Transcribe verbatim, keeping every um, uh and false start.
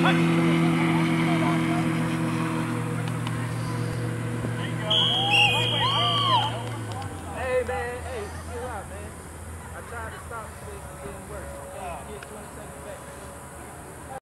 Hey man, hey, chill out, man. I tried to stop this, it didn't work. Okay, you get twenty seconds.